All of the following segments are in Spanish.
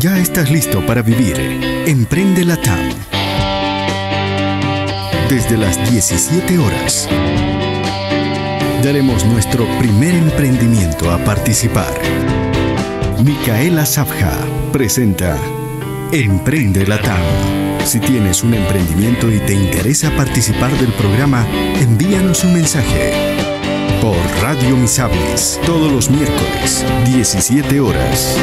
Ya estás listo para vivir Emprende Latam. Desde las 17 horas daremos nuestro primer emprendimiento a participar. Micaela Safja presenta Emprende Latam. Si tienes un emprendimiento y te interesa participar del programa, envíanos un mensaje por Radio Misablis, todos los miércoles, 17 horas.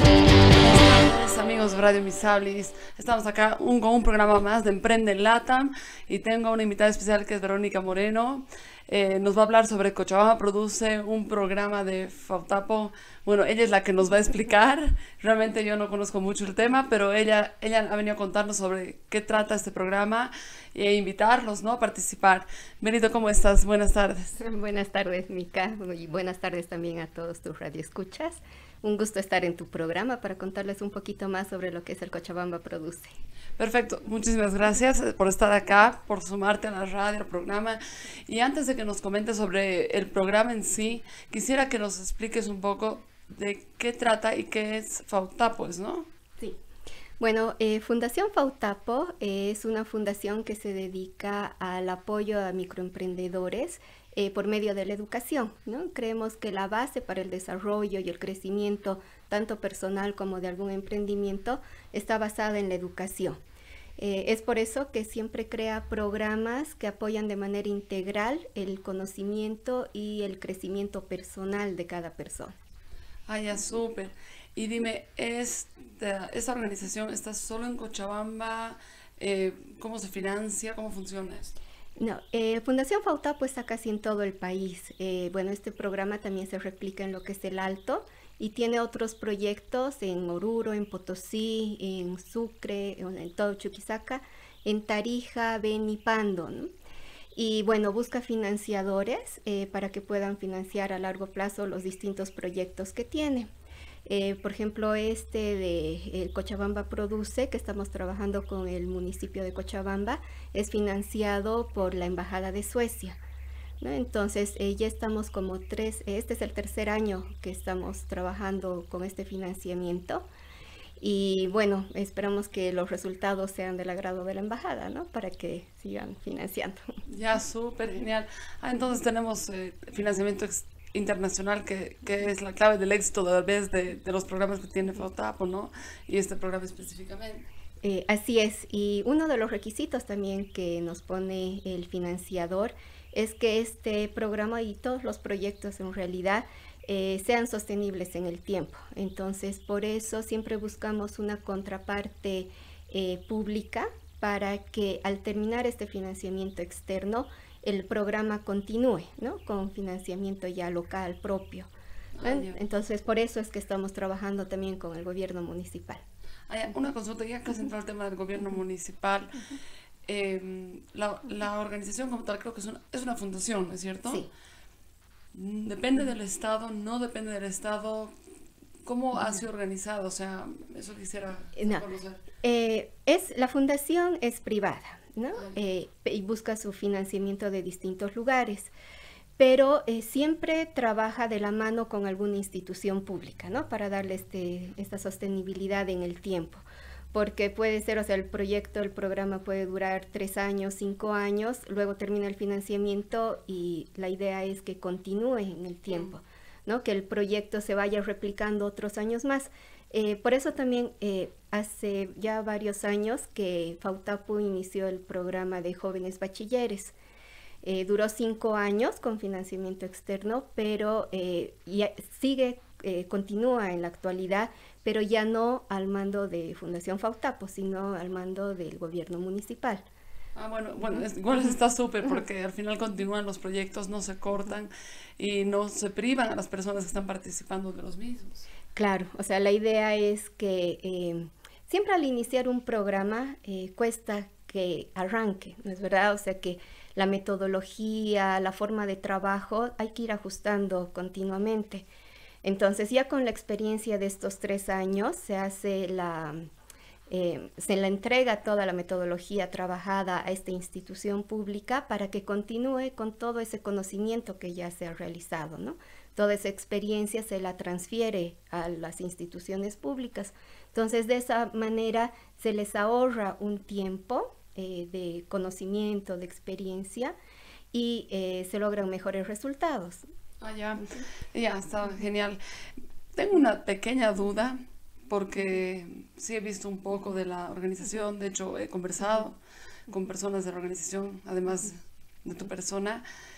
Amigos de Radio Misablis, estamos acá con un programa más de Emprende Latam y tengo una invitada especial que es Verónica Moreno. Nos va a hablar sobre Cochabamba Produce, un programa de Fautapo. Bueno, ella es la que nos va a explicar. Realmente yo no conozco mucho el tema, pero ella ha venido a contarnos sobre qué trata este programa e invitarlos, ¿no?, a participar. Benito, ¿cómo estás? Buenas tardes. Buenas tardes, Mica, y buenas tardes también a todos tus radioescuchas. Un gusto estar en tu programa para contarles un poquito más sobre lo que es el Cochabamba Produce. Perfecto, muchísimas gracias por estar acá, por sumarte a la radio, al programa. Y antes de que nos comentes sobre el programa en sí, quisiera que nos expliques un poco de qué trata y qué es Fautapo, ¿no? Sí. Bueno, Fundación Fautapo es una fundación que se dedica al apoyo a microemprendedores por medio de la educación, ¿no? Creemos que la base para el desarrollo y el crecimiento, tanto personal como de algún emprendimiento, está basada en la educación. Es por eso que siempre crea programas que apoyan de manera integral el conocimiento y el crecimiento personal de cada persona. Ah, ya, súper. Y dime, ¿esta organización está solo en Cochabamba? ¿Cómo se financia? ¿Cómo funciona esto? No, Fundación Fautapo está casi en todo el país. Bueno, este programa también se replica en lo que es el Alto y tiene otros proyectos en Oruro, en Potosí, en Sucre, en todo Chuquisaca, en Tarija, Beni, Pando, ¿no? Y bueno, busca financiadores para que puedan financiar a largo plazo los distintos proyectos que tiene. Por ejemplo, el Cochabamba Produce, que estamos trabajando con el municipio de Cochabamba, es financiado por la Embajada de Suecia, ¿no? Entonces, ya estamos este es el tercer año que estamos trabajando con este financiamiento. Y bueno, esperamos que los resultados sean del agrado de la embajada, ¿no?, para que sigan financiando. Ya, súper genial. Entonces tenemos financiamiento internacional que es la clave del éxito tal vez de los programas que tiene Fautapo, ¿no? Y este programa específicamente. Así es, y uno de los requisitos también que nos pone el financiador es que este programa y todos los proyectos en realidad sean sostenibles en el tiempo. Entonces, por eso siempre buscamos una contraparte pública para que al terminar este financiamiento externo, el programa continúe, ¿no?, con financiamiento ya local propio. Entonces, por eso es que estamos trabajando también con el gobierno municipal. Una consulta, ya que has entrado al tema del gobierno municipal. La organización como tal creo que es una fundación, ¿es cierto? Sí. ¿Depende del Estado? ¿No depende del Estado? ¿Cómo ha sido organizado? O sea, eso quisiera conocer. La fundación es privada, ¿no? Y busca su financiamiento de distintos lugares, pero siempre trabaja de la mano con alguna institución pública, ¿no?, para darle esta sostenibilidad en el tiempo. Porque puede ser, o sea, el programa puede durar 3 años, 5 años, luego termina el financiamiento y la idea es que continúe en el tiempo, ¿no?, que el proyecto se vaya replicando otros años más. Por eso también hace ya varios años que Fautapo inició el programa de jóvenes bachilleres. Duró 5 años con financiamiento externo, pero continúa en la actualidad, pero ya no al mando de Fundación Fautapo, sino al mando del gobierno municipal. Bueno, igual está súper porque al final continúan los proyectos, no se cortan y no se privan a las personas que están participando de los mismos. Claro, o sea, la idea es que siempre al iniciar un programa cuesta que arranque, ¿no es verdad? O sea que la metodología, la forma de trabajo hay que ir ajustando continuamente. Entonces ya con la experiencia de estos 3 años se le entrega toda la metodología trabajada a esta institución pública para que continúe con todo ese conocimiento que ya se ha realizado, ¿no? Toda esa experiencia se la transfiere a las instituciones públicas. Entonces, de esa manera se les ahorra un tiempo de conocimiento, de experiencia, y se logran mejores resultados. Ya está genial. Tengo una pequeña duda, porque sí he visto un poco de la organización, de hecho he conversado con personas de la organización, además de tu persona,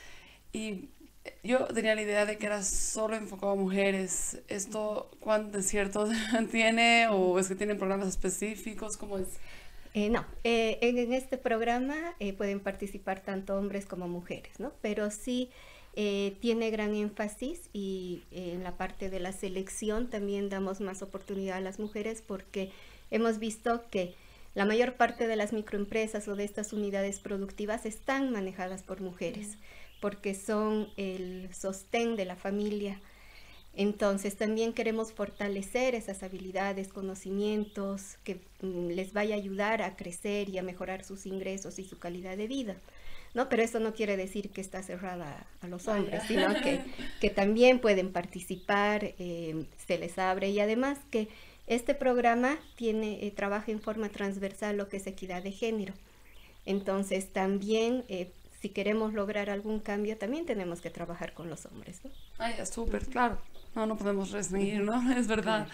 y yo tenía la idea de que era solo enfocado a mujeres. ¿Esto cuánto es cierto tiene, o es que tienen programas específicos? ¿Cómo es? No, en este programa pueden participar tanto hombres como mujeres, ¿no? Pero sí tiene gran énfasis, y en la parte de la selección también damos más oportunidad a las mujeres, porque hemos visto que la mayor parte de las microempresas o de estas unidades productivas están manejadas por mujeres, porque son el sostén de la familia. Entonces también queremos fortalecer esas habilidades, conocimientos que les vaya a ayudar a crecer y a mejorar sus ingresos y su calidad de vida, ¿no? Pero eso no quiere decir que está cerrada a los hombres, sino que también pueden participar, se les abre, y además que este programa trabaja en forma transversal lo que es equidad de género. Entonces también si queremos lograr algún cambio, también tenemos que trabajar con los hombres, ¿no? Súper, claro. No podemos restringir, ¿no? Es verdad.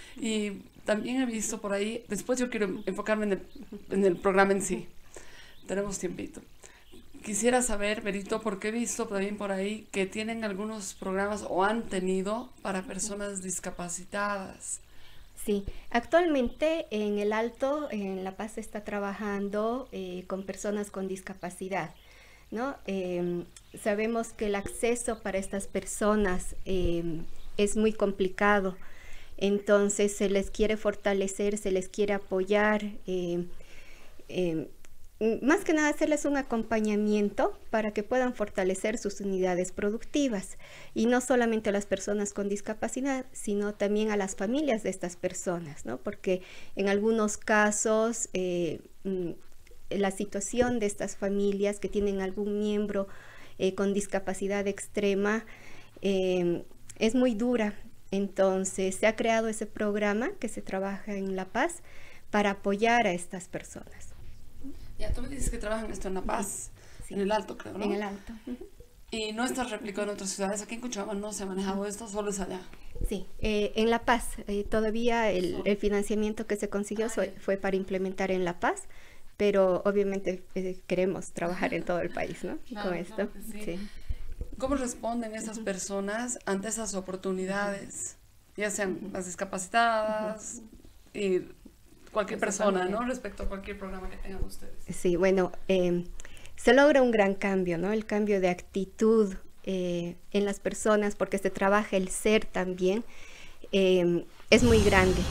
Y también he visto por ahí, después yo quiero enfocarme en el programa en sí. Tenemos tiempito. Quisiera saber, Berito, porque he visto también por ahí que tienen algunos programas, o han tenido, para personas discapacitadas. Sí, actualmente en el Alto, en La Paz, se está trabajando con personas con discapacidad, ¿no? Sabemos que el acceso para estas personas es muy complicado, entonces se les quiere fortalecer, se les quiere apoyar, más que nada hacerles un acompañamiento para que puedan fortalecer sus unidades productivas, y no solamente a las personas con discapacidad, sino también a las familias de estas personas, ¿no? Porque en algunos casos la situación de estas familias que tienen algún miembro con discapacidad extrema es muy dura. Entonces se ha creado ese programa que se trabaja en La Paz para apoyar a estas personas. Ya, tú me dices que trabajan esto en La Paz, sí, en el Alto, creo, ¿no? En el Alto. Y no está replicado en otras ciudades. Aquí en Cochabamba no se ha manejado esto, solo es allá. Sí, en La Paz todavía el financiamiento que se consiguió fue para implementar en La Paz, pero obviamente queremos trabajar en todo el país, ¿no? Con esto. Claro que sí. Sí. ¿Cómo responden esas personas ante esas oportunidades? Ya sean las discapacitadas y cualquier persona, ¿no? Respecto a cualquier programa que tengan ustedes. Sí, bueno, se logra un gran cambio, ¿no? El cambio de actitud en las personas, porque se trabaja el ser también, es muy grande.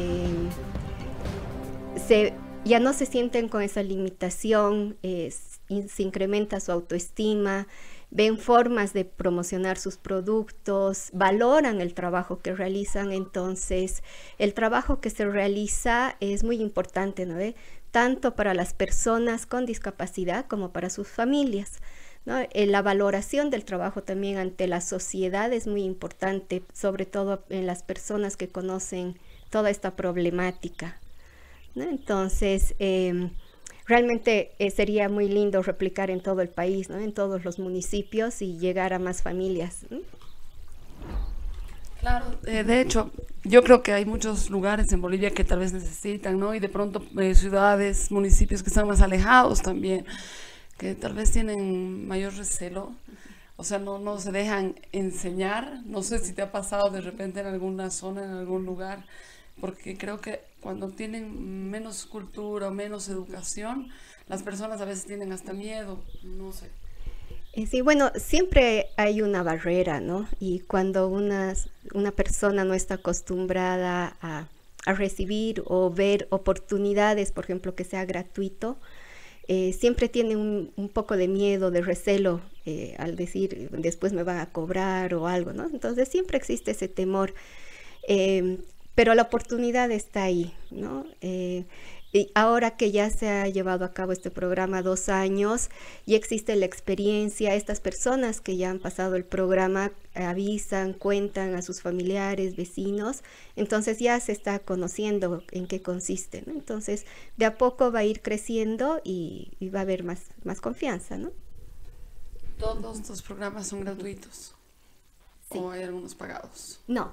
Ya no se sienten con esa limitación, se incrementa su autoestima, ven formas de promocionar sus productos, valoran el trabajo que realizan. Entonces el trabajo que se realiza es muy importante, ¿no? Tanto para las personas con discapacidad como para sus familias, ¿no? La valoración del trabajo también ante la sociedad es muy importante, sobre todo en las personas que conocen toda esta problemática, ¿no? Entonces realmente sería muy lindo replicar en todo el país, ¿no? En todos los municipios, y llegar a más familias, ¿no? Claro, de hecho, yo creo que hay muchos lugares en Bolivia que tal vez necesitan, ¿no? Y de pronto ciudades, municipios que están más alejados también, que tal vez tienen mayor recelo, o sea, no se dejan enseñar. No sé si te ha pasado de repente en alguna zona, en algún lugar, porque creo que cuando tienen menos cultura o menos educación, las personas a veces tienen hasta miedo, no sé. Sí, bueno, siempre hay una barrera, ¿no? Y cuando una persona no está acostumbrada a recibir o ver oportunidades, por ejemplo, que sea gratuito, siempre tiene un poco de miedo, de recelo, al decir, después me van a cobrar o algo, ¿no? Entonces siempre existe ese temor. Pero la oportunidad está ahí, ¿no? Y ahora que ya se ha llevado a cabo este programa 2 años y existe la experiencia, estas personas que ya han pasado el programa avisan, cuentan a sus familiares, vecinos, entonces ya se está conociendo en qué consiste, ¿no? Entonces de a poco va a ir creciendo y va a haber más confianza, ¿no? ¿Todos estos programas son gratuitos? Sí. ¿O hay algunos pagados? No.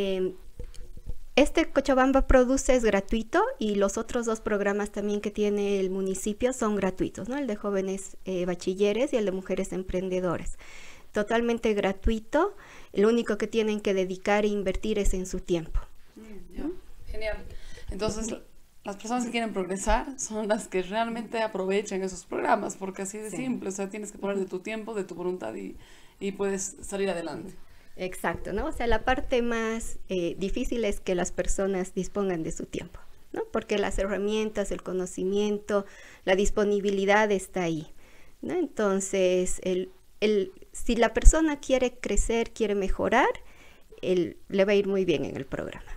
Este Cochabamba Produce es gratuito y los otros 2 programas también que tiene el municipio son gratuitos, ¿no? El de jóvenes bachilleres y el de mujeres emprendedoras. Totalmente gratuito, lo único que tienen que dedicar e invertir es en su tiempo. Ya. Genial. Entonces, las personas que quieren progresar son las que realmente aprovechan esos programas, porque así de simple, o sea, tienes que poner de tu tiempo, de tu voluntad y puedes salir adelante. Exacto, ¿no? O sea, la parte más difícil es que las personas dispongan de su tiempo, ¿no? Porque las herramientas, el conocimiento, la disponibilidad está ahí, ¿no? Entonces, si la persona quiere crecer, quiere mejorar, le va a ir muy bien en el programa.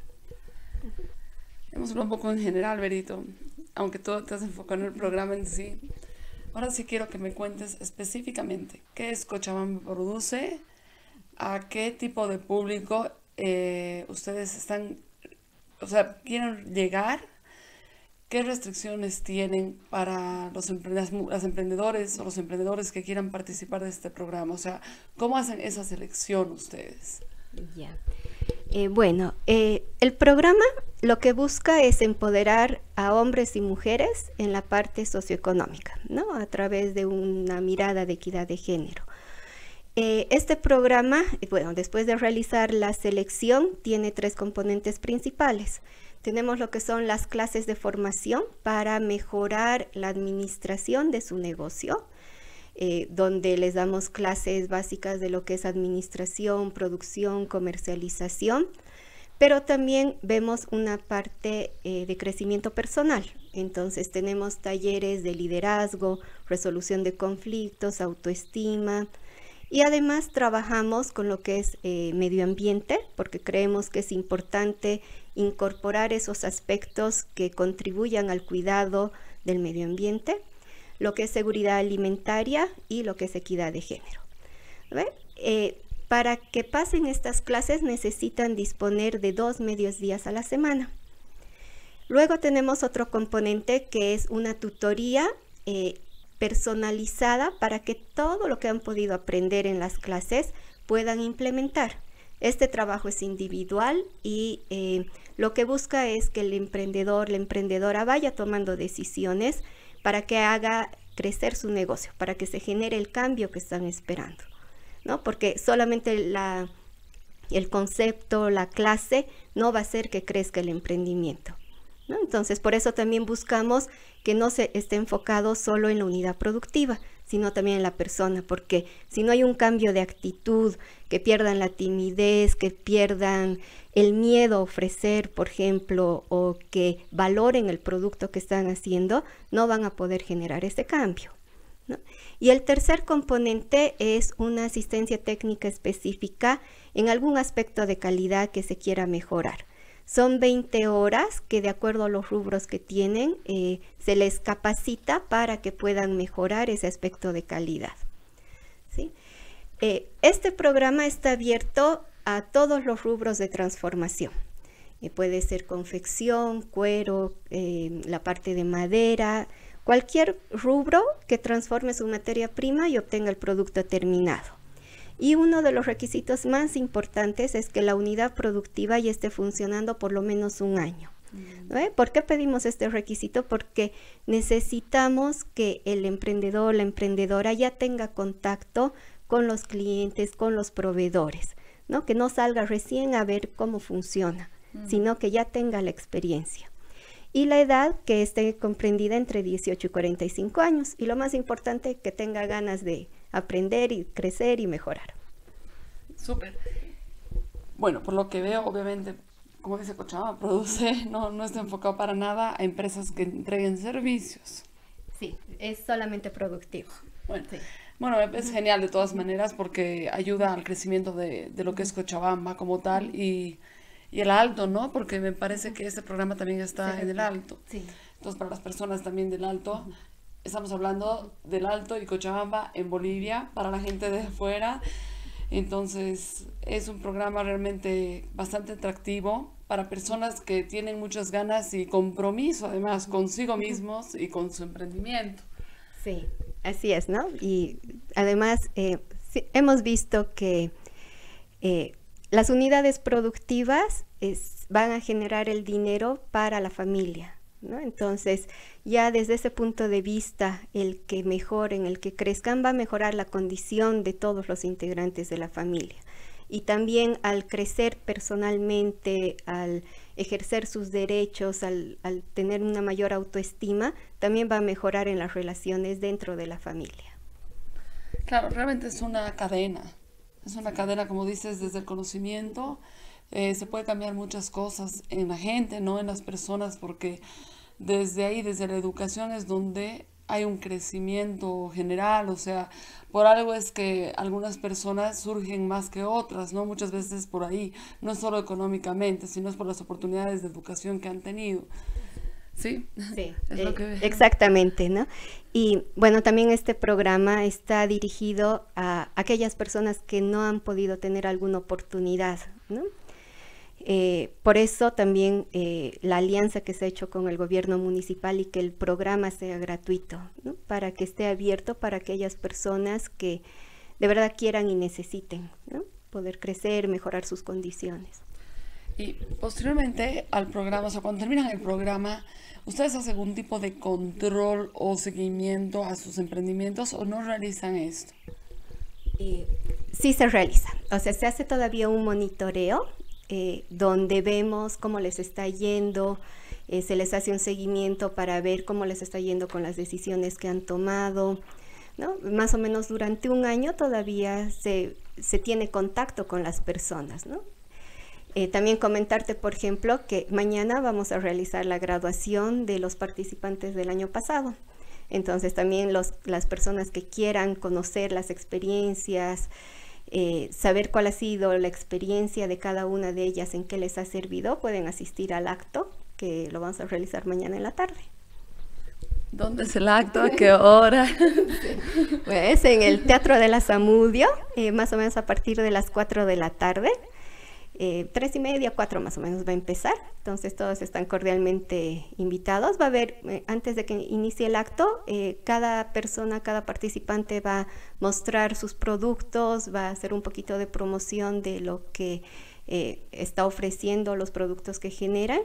Hemos hablado un poco en general, Berito, aunque tú te has enfocado en el programa en sí. Ahora sí quiero que me cuentes específicamente qué es Cochabamba Produce, a qué tipo de público ustedes están, o sea, quieren llegar, qué restricciones tienen para las emprendedores o los emprendedores que quieran participar de este programa, o sea, ¿cómo hacen esa selección ustedes? Ya. Bueno, el programa lo que busca es empoderar a hombres y mujeres en la parte socioeconómica, ¿no? A través de una mirada de equidad de género. Este programa, bueno, después de realizar la selección, tiene 3 componentes principales. Tenemos lo que son las clases de formación para mejorar la administración de su negocio, donde les damos clases básicas de lo que es administración, producción, comercialización, pero también vemos una parte de crecimiento personal. Entonces tenemos talleres de liderazgo, resolución de conflictos, autoestima, y además trabajamos con lo que es medio ambiente, porque creemos que es importante incorporar esos aspectos que contribuyan al cuidado del medio ambiente, lo que es seguridad alimentaria y lo que es equidad de género. Para que pasen estas clases necesitan disponer de 2 medios días a la semana. Luego tenemos otro componente que es una tutoría personalizada para que todo lo que han podido aprender en las clases puedan implementar. Este trabajo es individual y lo que busca es que el emprendedor, la emprendedora vaya tomando decisiones para que haga crecer su negocio, para que se genere el cambio que están esperando, ¿no? Porque solamente el concepto, la clase, no va a hacer que crezca el emprendimiento, ¿no? Entonces, por eso también buscamos que no se esté enfocado solo en la unidad productiva, sino también en la persona, porque si no hay un cambio de actitud, que pierdan la timidez, que pierdan el miedo a ofrecer, por ejemplo, o que valoren el producto que están haciendo, no van a poder generar ese cambio, ¿no? Y el tercer componente es una asistencia técnica específica en algún aspecto de calidad que se quiera mejorar. Son 20 horas que de acuerdo a los rubros que tienen, se les capacita para que puedan mejorar ese aspecto de calidad, ¿sí? Este programa está abierto a todos los rubros de transformación. Puede ser confección, cuero, la parte de madera, cualquier rubro que transforme su materia prima y obtenga el producto terminado. Y uno de los requisitos más importantes es que la unidad productiva ya esté funcionando por lo menos 1 año. ¿No? ¿Por qué pedimos este requisito? Porque necesitamos que el emprendedor, la emprendedora ya tenga contacto con los clientes, con los proveedores, ¿no? Que no salga recién a ver cómo funciona, sino que ya tenga la experiencia. Y la edad que esté comprendida entre 18 y 45 años. Y lo más importante, que tenga ganas de aprender y crecer y mejorar. Súper. Bueno, por lo que veo, obviamente, como dice Cochabamba Produce, no está enfocado para nada a empresas que entreguen servicios. Sí, es solamente productivo. Bueno, sí. Bueno, es genial de todas maneras porque ayuda al crecimiento de lo que es Cochabamba como tal y el Alto, ¿no? Porque me parece que este programa también está en el Alto. Sí. Entonces, para las personas también del Alto, estamos hablando del Alto y Cochabamba en Bolivia, para la gente de afuera. Entonces, es un programa realmente bastante atractivo para personas que tienen muchas ganas y compromiso, además, consigo mismos y con su emprendimiento. Sí, así es, ¿no? Y además, sí, hemos visto que las unidades productivas van a generar el dinero para la familia, ¿no? Entonces, ya desde ese punto de vista, el que mejoren, el que crezcan, va a mejorar la condición de todos los integrantes de la familia. Y también al crecer personalmente, al ejercer sus derechos, al tener una mayor autoestima, también va a mejorar en las relaciones dentro de la familia. Claro, realmente es una cadena. Es una cadena, como dices, desde el conocimiento. Se puede cambiar muchas cosas en la gente, ¿no? En las personas, porque desde ahí, desde la educación es donde hay un crecimiento general, o sea, por algo es que algunas personas surgen más que otras, ¿no? Muchas veces por ahí, no solo económicamente, sino es por las oportunidades de educación que han tenido. ¿Sí? Sí, Es lo que... exactamente, ¿no? Y bueno, también este programa está dirigido a aquellas personas que no han podido tener alguna oportunidad, ¿no? Por eso también la alianza que se ha hecho con el gobierno municipal y que el programa sea gratuito, ¿no? Para que esté abierto para aquellas personas que de verdad quieran y necesiten, ¿no? Poder crecer, mejorar sus condiciones. Y posteriormente al programa, o sea, cuando terminan el programa, ¿ustedes hacen algún tipo de control o seguimiento a sus emprendimientos o no realizan esto? Sí se realiza, o sea, se hace todavía un monitoreo donde vemos cómo les está yendo, se les hace un seguimiento para ver cómo les está yendo con las decisiones que han tomado, ¿no? Más o menos durante un año todavía se tiene contacto con las personas, ¿no? También comentarte, por ejemplo, que mañana vamos a realizar la graduación de los participantes del año pasado. Entonces también las personas que quieran conocer las experiencias, saber cuál ha sido la experiencia de cada una de ellas, en qué les ha servido, pueden asistir al acto que lo vamos a realizar mañana en la tarde. ¿Dónde es el acto? ¿A qué hora? Pues en el Teatro de la Zamudio, más o menos a partir de las 4 de la tarde. 3:30, 4 más o menos va a empezar, entonces todos están cordialmente invitados. Va a haber, antes de que inicie el acto, cada persona, cada participante va a mostrar sus productos, va a hacer un poquito de promoción de lo que está ofreciendo, los productos que generan,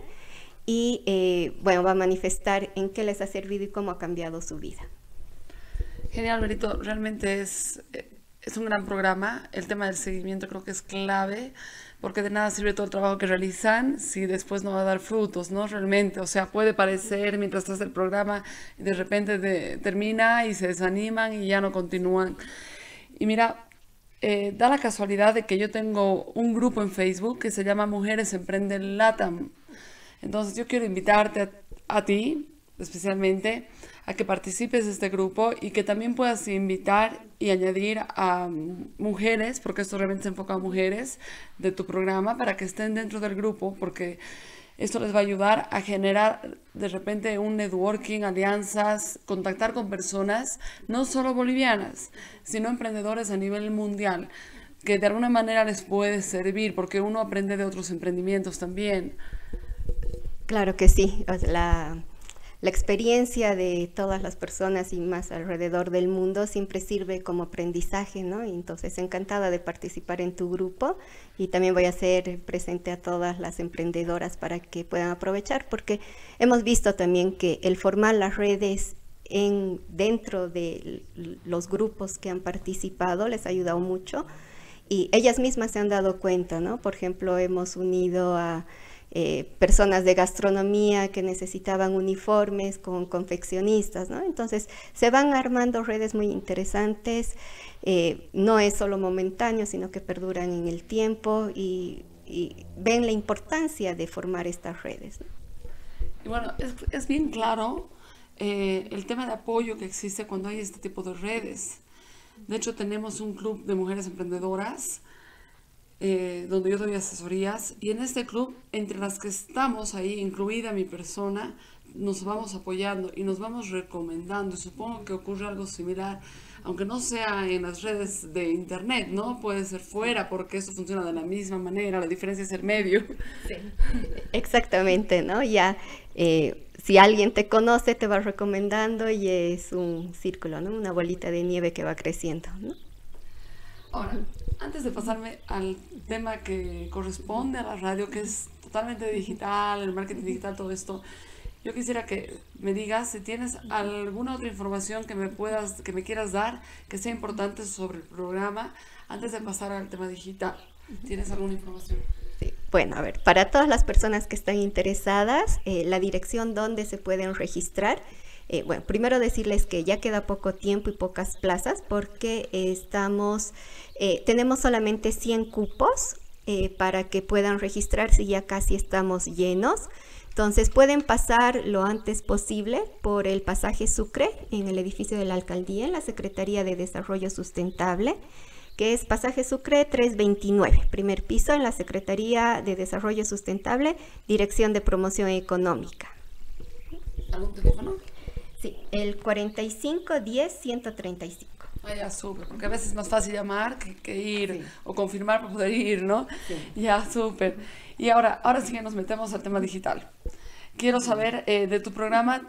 y bueno, va a manifestar en qué les ha servido y cómo ha cambiado su vida. Genial, Berito, realmente es un gran programa. El tema del seguimiento creo que es clave, porque de nada sirve todo el trabajo que realizan si después no va a dar frutos, ¿no? Realmente, o sea, puede parecer mientras hace el programa, de repente termina y se desaniman y ya no continúan. Y mira, da la casualidad de que yo tengo un grupo en Facebook que se llama Mujeres Emprenden LATAM. Entonces yo quiero invitarte a ti, especialmente, a que participes de este grupo y que también puedas invitar y añadir a mujeres, porque esto realmente se enfoca a mujeres de tu programa, para que estén dentro del grupo, porque esto les va a ayudar a generar de repente un networking, alianzas, contactar con personas no solo bolivianas, sino emprendedores a nivel mundial, que de alguna manera les puede servir, porque uno aprende de otros emprendimientos también. Claro que sí, o sea, la experiencia de todas las personas y más alrededor del mundo siempre sirve como aprendizaje, ¿no? Y entonces encantada de participar en tu grupo, y también voy a hacer presente a todas las emprendedoras para que puedan aprovechar, porque hemos visto también que el formar las redes dentro de los grupos que han participado les ha ayudado mucho, y ellas mismas se han dado cuenta, ¿no? Por ejemplo, hemos unido a personas de gastronomía que necesitaban uniformes con confeccionistas, ¿no? Entonces se van armando redes muy interesantes, no es solo momentáneo, sino que perduran en el tiempo, y ven la importancia de formar estas redes, ¿no? Y bueno, es bien claro el tema de apoyo que existe cuando hay este tipo de redes. De hecho, tenemos un club de mujeres emprendedoras donde yo doy asesorías, y en este club, entre las que estamos ahí, incluida mi persona, nos vamos apoyando y nos vamos recomendando, y supongo que ocurre algo similar, aunque no sea en las redes de internet, ¿no? Puede ser fuera, porque eso funciona de la misma manera, la diferencia es el medio. Sí, exactamente, ¿no? Ya, si alguien te conoce, te va recomendando y es un círculo, ¿no? Una bolita de nieve que va creciendo, ¿no? Ahora, antes de pasarme al tema que corresponde a la radio, que es totalmente digital, el marketing digital, todo esto, yo quisiera que me digas si tienes alguna otra información que me quieras dar, que sea importante sobre el programa, antes de pasar al tema digital. ¿Tienes alguna información? Sí. Bueno, a ver, para todas las personas que están interesadas, la dirección donde se pueden registrar. Bueno, primero decirles que ya queda poco tiempo y pocas plazas porque tenemos solamente 100 cupos para que puedan registrarse y ya casi estamos llenos. Entonces pueden pasar lo antes posible por el pasaje Sucre en el edificio de la alcaldía, en la Secretaría de Desarrollo Sustentable, que es pasaje Sucre 329, primer piso en la Secretaría de Desarrollo Sustentable, Dirección de Promoción Económica. ¿Algún teléfono? Sí, el 4510-135. Ya, súper, porque a veces es más fácil llamar que ir, Sí. o confirmar para poder ir, ¿no? Sí. Ya, súper. Y ahora sí que nos metemos al tema digital. Quiero saber de tu programa,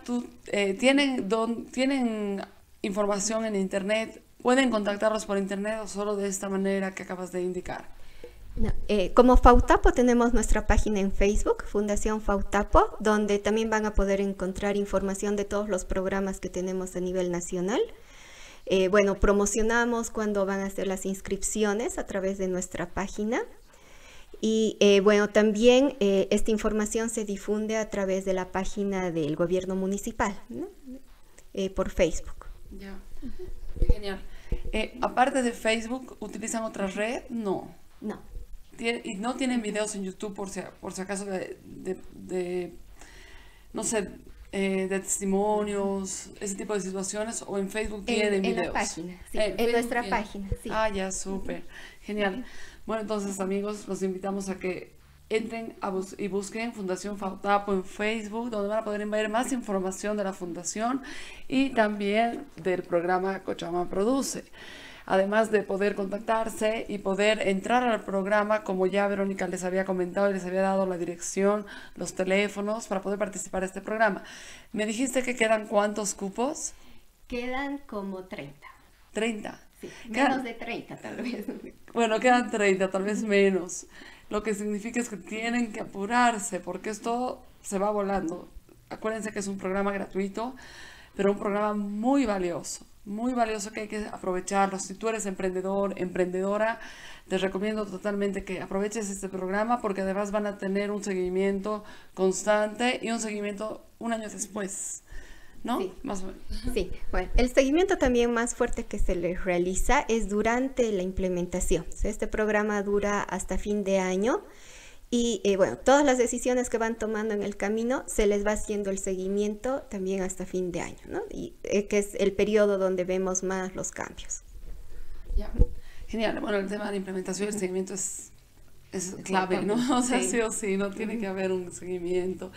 ¿tienen información en internet? ¿Pueden contactarlos por internet o solo de esta manera que acabas de indicar? No, como Fautapo tenemos nuestra página en Facebook, Fundación Fautapo, donde también van a poder encontrar información de todos los programas que tenemos a nivel nacional. Bueno, promocionamos cuando van a hacer las inscripciones a través de nuestra página. Y bueno, también esta información se difunde a través de la página del gobierno municipal, ¿no? Por Facebook. Ya, genial. Aparte de Facebook, ¿utilizan otra red? No. No. ¿Y no tienen videos en YouTube por si acaso no sé, de testimonios, ese tipo de situaciones? ¿O en Facebook tienen videos? En la página, sí, en Facebook nuestra tienen. página, sí. Ah, ya, súper, genial. Bueno, entonces, amigos, los invitamos a que entren y busquen Fundación Fautapo en Facebook, donde van a poder ver más información de la fundación y también del programa Cochabamba Produce. Además de poder contactarse y poder entrar al programa, como ya Verónica les había comentado y les había dado la dirección, los teléfonos para poder participar de este programa. Me dijiste que quedan ¿cuántos cupos? Quedan como 30. 30. Sí, menos de 30 tal vez. Bueno, quedan 30, tal vez menos. Lo que significa es que tienen que apurarse porque esto se va volando. Acuérdense que es un programa gratuito, pero un programa muy valioso que hay que aprovecharlo. Si tú eres emprendedor, emprendedora, te recomiendo totalmente que aproveches este programa porque además van a tener un seguimiento constante y un seguimiento un año después, ¿no? Sí. Más o menos. Sí, bueno, el seguimiento también más fuerte que se les realiza es durante la implementación. O sea, este programa dura hasta fin de año y bueno, todas las decisiones que van tomando en el camino se les va haciendo el seguimiento también hasta fin de año, ¿no? Y que es el periodo donde vemos más los cambios. Ya. Genial. Bueno, el tema de la implementación y el seguimiento es clave, ¿no? O sea, sí o sí, no tiene que haber un seguimiento.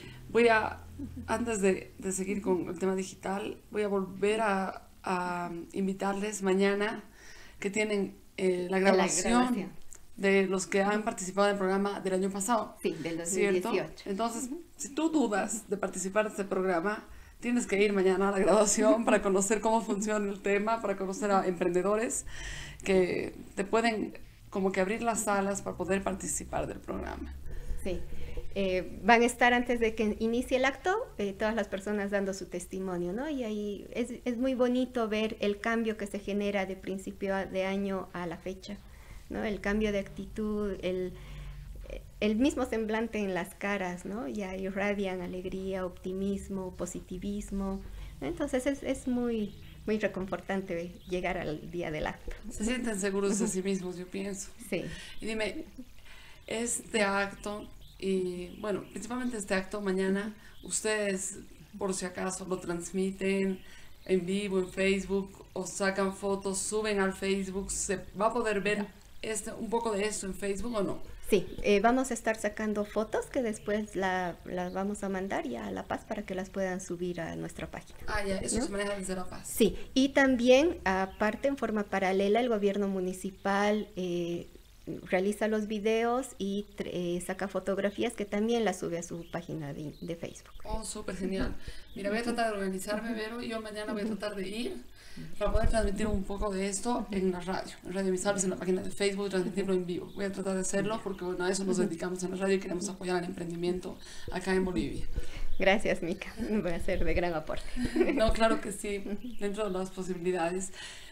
Antes de seguir con el tema digital, voy a volver a invitarles mañana que tienen la grabación de los que han participado en el programa del año pasado. Sí, del 2018. ¿Cierto? Entonces, si tú dudas de participar de este programa, tienes que ir mañana a la graduación para conocer cómo funciona el tema, para conocer a emprendedores que te pueden como que abrir las salas para poder participar del programa. Sí. Van a estar antes de que inicie el acto todas las personas dando su testimonio, ¿no? Y ahí es muy bonito ver el cambio que se genera de principio de año a la fecha, ¿no? El cambio de actitud, el mismo semblante en las caras, ¿no? Ya irradian alegría, optimismo, positivismo. Entonces es muy, muy reconfortante llegar al día del acto. Se sienten seguros de sí mismos, yo pienso. Sí. Y dime, este acto, y bueno, principalmente este acto mañana, ustedes por si acaso lo transmiten en vivo en Facebook o sacan fotos, suben al Facebook, se va a poder ver un poco de esto en Facebook o no? Sí, vamos a estar sacando fotos que después las vamos a mandar ya a La Paz para que las puedan subir a nuestra página. Ah, ya, eso ¿no? se maneja desde La Paz. Sí, y también, aparte, en forma paralela, el gobierno municipal realiza los videos y saca fotografías que también las sube a su página de Facebook. Oh, súper genial. Mira, voy a tratar de organizarme, Vero, y yo mañana voy a tratar de ir para poder transmitir un poco de esto en la radio, en Radio Misables, en la página de Facebook, y transmitirlo en vivo. Voy a tratar de hacerlo porque, bueno, a eso nos dedicamos en la radio y queremos apoyar el emprendimiento acá en Bolivia. Gracias, Mica. Voy a ser de gran aporte. No, claro que sí, dentro de las posibilidades.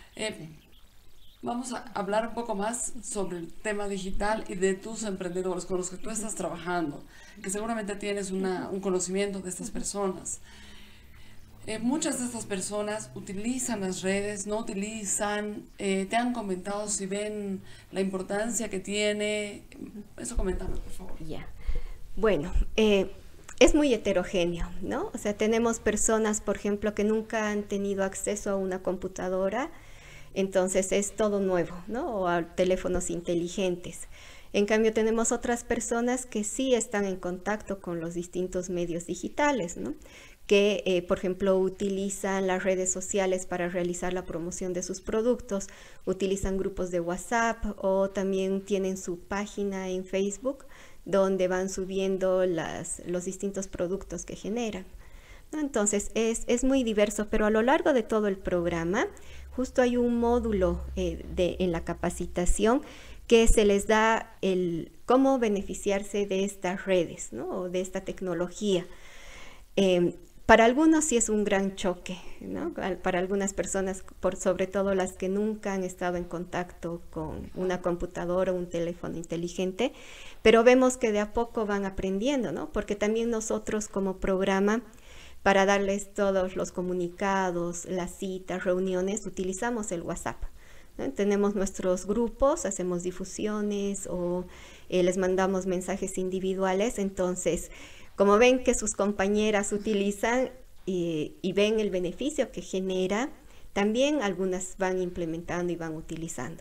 Vamos a hablar un poco más sobre el tema digital y de tus emprendedores con los que tú estás trabajando, que seguramente tienes un conocimiento de estas personas. Muchas de estas personas utilizan las redes, no utilizan, te han comentado si ven la importancia que tiene. Eso coméntame, por favor. Ya. Bueno, es muy heterogéneo, ¿no? O sea, tenemos personas, por ejemplo, que nunca han tenido acceso a una computadora, entonces es todo nuevo, ¿no? O a teléfonos inteligentes. En cambio, tenemos otras personas que sí están en contacto con los distintos medios digitales, ¿no? Que, por ejemplo, utilizan las redes sociales para realizar la promoción de sus productos, utilizan grupos de WhatsApp o también tienen su página en Facebook donde van subiendo los distintos productos que generan, ¿no? Entonces, es muy diverso, pero a lo largo de todo el programa, justo hay un módulo en la capacitación que se les da cómo beneficiarse de estas redes, ¿no? O de esta tecnología. Para algunos sí es un gran choque, ¿no? Para algunas personas, sobre todo las que nunca han estado en contacto con una computadora o un teléfono inteligente, pero vemos que de a poco van aprendiendo, ¿no? Porque también nosotros como programa, para darles todos los comunicados, las citas, reuniones, utilizamos el WhatsApp, ¿no? Tenemos nuestros grupos, hacemos difusiones o les mandamos mensajes individuales, entonces como ven que sus compañeras utilizan y ven el beneficio que genera, también algunas van implementando y van utilizando.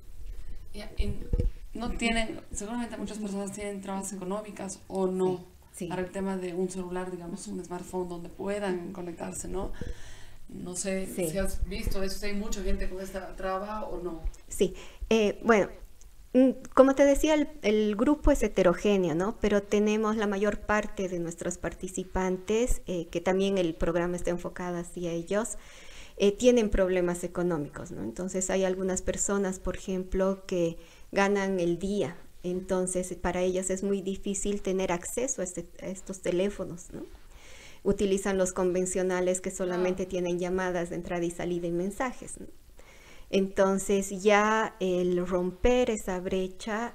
No tienen, seguramente muchas personas tienen trabas económicas o no, sí. Para el tema de un celular, digamos, un smartphone donde puedan conectarse, ¿no? No sé si has visto eso, si hay mucha gente con esta traba o no. Sí, bueno. Como te decía, el grupo es heterogéneo, ¿no? Pero tenemos la mayor parte de nuestros participantes, que también el programa está enfocado hacia ellos, tienen problemas económicos, ¿no? Entonces hay algunas personas, por ejemplo, que ganan el día, entonces para ellos es muy difícil tener acceso a estos teléfonos, ¿no? Utilizan los convencionales que solamente tienen llamadas de entrada y salida y mensajes, ¿no? Entonces ya el romper esa brecha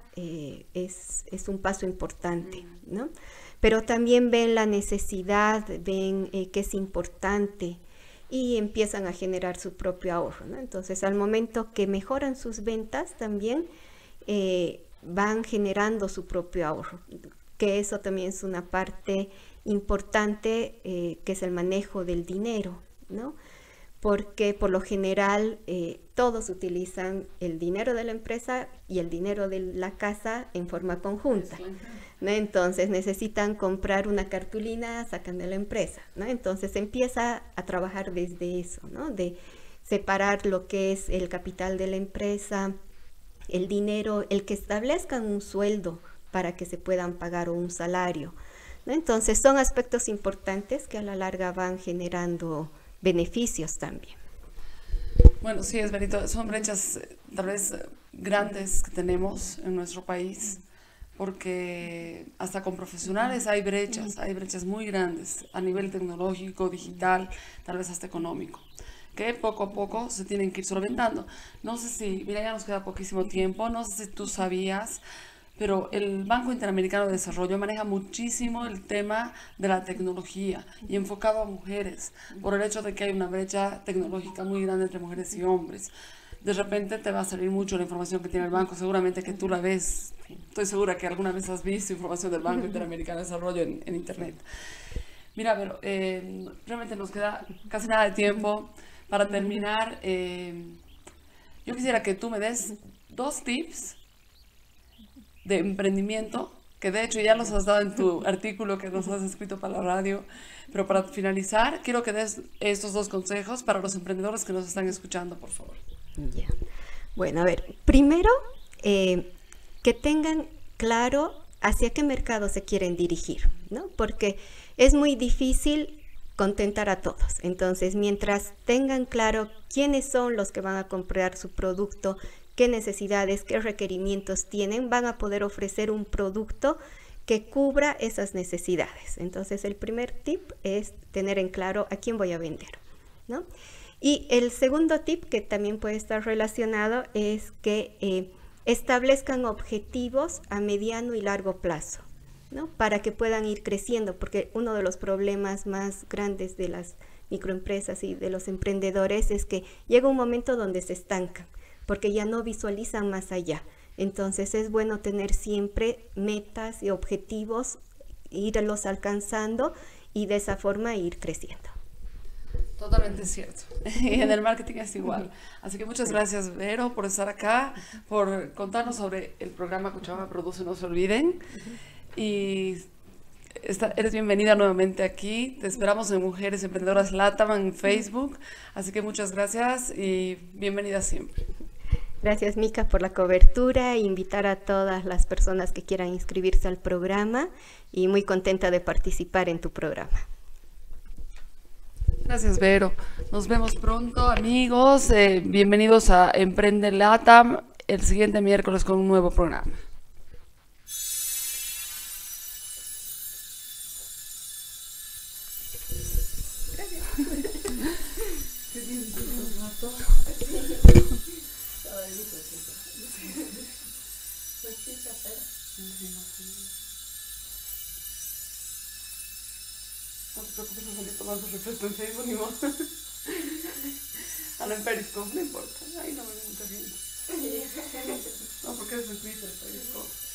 es un paso importante, ¿no? Pero también ven la necesidad, ven que es importante y empiezan a generar su propio ahorro, ¿no? Entonces al momento que mejoran sus ventas también van generando su propio ahorro, que eso también es una parte importante que es el manejo del dinero, ¿no? Porque por lo general todos utilizan el dinero de la empresa y el dinero de la casa en forma conjunta, ¿no? Entonces necesitan comprar una cartulina, sacan de la empresa, ¿no? Entonces empieza a trabajar desde eso, ¿no? De separar lo que es el capital de la empresa, el dinero, el que establezcan un sueldo para que se puedan pagar un salario, ¿no? Entonces son aspectos importantes que a la larga van generando beneficios también. Bueno, sí, es verdad, son brechas tal vez grandes que tenemos en nuestro país, porque hasta con profesionales hay brechas muy grandes a nivel tecnológico, digital, tal vez hasta económico, que poco a poco se tienen que ir solventando. No sé si, mira, ya nos queda poquísimo tiempo, no sé si tú sabías, pero el Banco Interamericano de Desarrollo maneja muchísimo el tema de la tecnología y enfocado a mujeres, por el hecho de que hay una brecha tecnológica muy grande entre mujeres y hombres. De repente te va a salir mucho la información que tiene el banco, seguramente que tú la ves, estoy segura que alguna vez has visto información del Banco Interamericano de Desarrollo en internet. Mira, pero realmente nos queda casi nada de tiempo. Para terminar, yo quisiera que tú me des 2 tips de emprendimiento, que de hecho ya los has dado en tu artículo que nos has escrito para la radio, pero para finalizar, quiero que des estos 2 consejos para los emprendedores que nos están escuchando, por favor. Ya. Bueno, a ver, primero, que tengan claro hacia qué mercado se quieren dirigir, ¿no? Porque es muy difícil contentar a todos. Entonces, mientras tengan claro quiénes son los que van a comprar su producto, qué necesidades, qué requerimientos tienen, van a poder ofrecer un producto que cubra esas necesidades. Entonces, el primer tip es tener en claro a quién voy a vender, ¿no? Y el segundo tip, que también puede estar relacionado, es que establezcan objetivos a mediano y largo plazo, ¿no? Para que puedan ir creciendo, porque uno de los problemas más grandes de las microempresas y de los emprendedores es que llega un momento donde se estancan, porque ya no visualizan más allá. Entonces es bueno tener siempre metas y objetivos, irlos alcanzando y de esa forma ir creciendo. Totalmente cierto. Y en el marketing es igual. Así que muchas gracias, Vero, por estar acá, por contarnos sobre el programa Cochabamba Produce, no se olviden. Y eres bienvenida nuevamente aquí. Te esperamos en Mujeres Emprendedoras LATAM en Facebook. Así que muchas gracias y bienvenida siempre. Gracias, Mica, por la cobertura e invitar a todas las personas que quieran inscribirse al programa y muy contenta de participar en tu programa. Gracias, Vero. Nos vemos pronto, amigos. Bienvenidos a Emprende LATAM el siguiente miércoles con un nuevo programa. No te preocupes, no salí tomando refresco en Facebook ni modo. En Periscope, no importa. Ahí no me ve mucha gente. No, porque es en Twitter, Periscope.